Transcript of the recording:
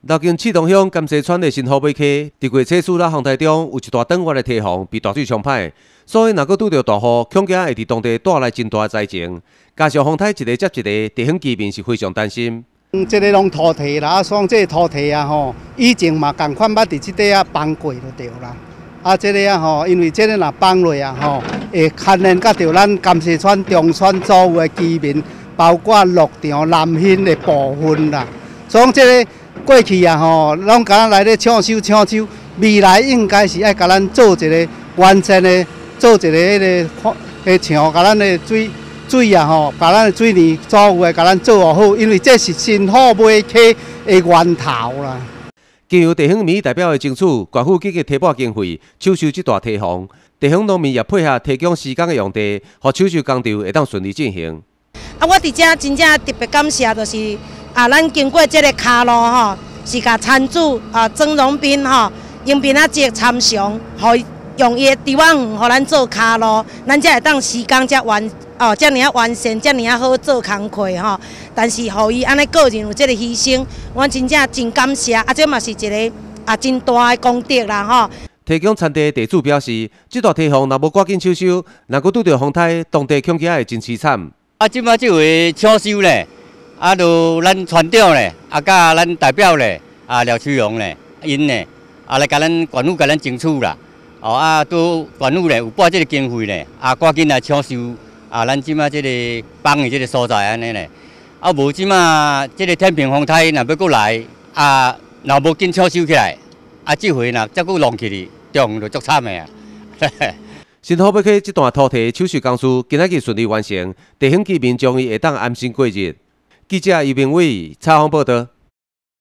辽境启东乡甘溪村的新河尾溪，伫月初四啦航台中有一大长弯的堤防被大水冲坏，所以若阁拄到大雨，恐惊会伫当地带来真大的灾情。加上风台一个接一个，地方居民是非常担心。 这个拢土地啦，像这个土地啊吼，以前嘛共款捌伫即块啊崩过就对啦。啊，这个啊吼，因为这个若崩落啊吼，会牵连到咱甘溪村、中村周围的居民，包括鹿场、南兴的部分啦。所以这个过去啊吼，拢甲咱来咧抢修，未来应该是爱甲咱做一个完善的，做一个像甲咱的水啊吼，把咱的水源周围甲咱做好，因为这是新河尾溪的源头啦。 经由地方民意代表的争取，县府积极提拨经费抢修这大堤防，地方农民也配合提供施工的用地，让抢修工程会当顺利进行。 我伫遮真正特别感谢，就是咱经过这个卡路吼，是甲参主曾荣斌吼，迎宾啊即参详，用伊的地方园，互咱做卡路，咱才会当施工遮遮尔完善，遮尔好做工课吼。但是，互伊安尼个人有这个牺牲，我真正真感谢。这嘛是一个真大的功德啦吼。 提供产地的地主表示，这大堤防若无赶紧抢修，若阁拄到风台，当地恐惊会真凄惨。 即摆即回抢修咧，就咱村长咧，甲咱代表咧，廖秋荣咧，因咧，来甲咱县府甲咱争取啦。都县府咧有拨这个经费咧，赶紧来抢修咱即摆这个崩的这个所在安尼咧。无即摆这个天平风台若要过来，若无紧抢修起来，即回若再搁弄起哩，中就足惨的啊！ 新河尾溪这段土地抢修工事今仔日顺利完成，地方居民将伊会当安心过日。记者余明伟采访报道。